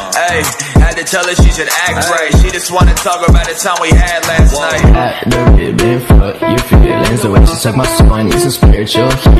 Hey, had to tell her she should act right. She just wanna talk about the time we had last night. At the ribbon, fuck your feelings. The way she suck my soul, I need some spiritual